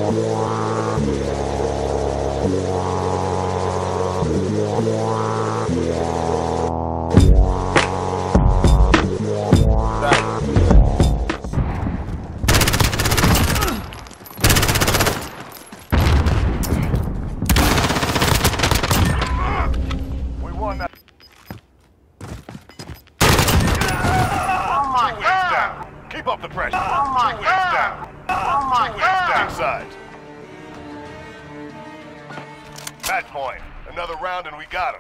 Keep up the pressure. Oh my God. Oh my God. Inside. Match point. Another round and we got him.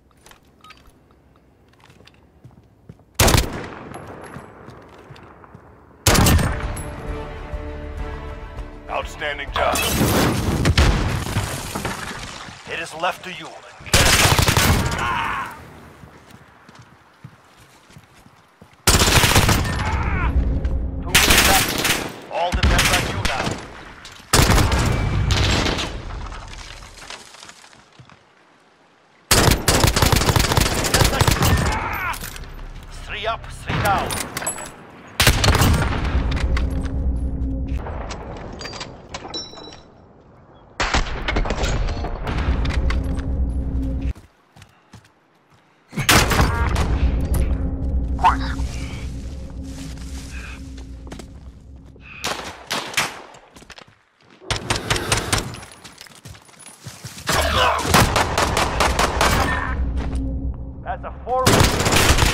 Outstanding job. It is left to you. All depends on you now. 3 up, 3 down. That's a forward.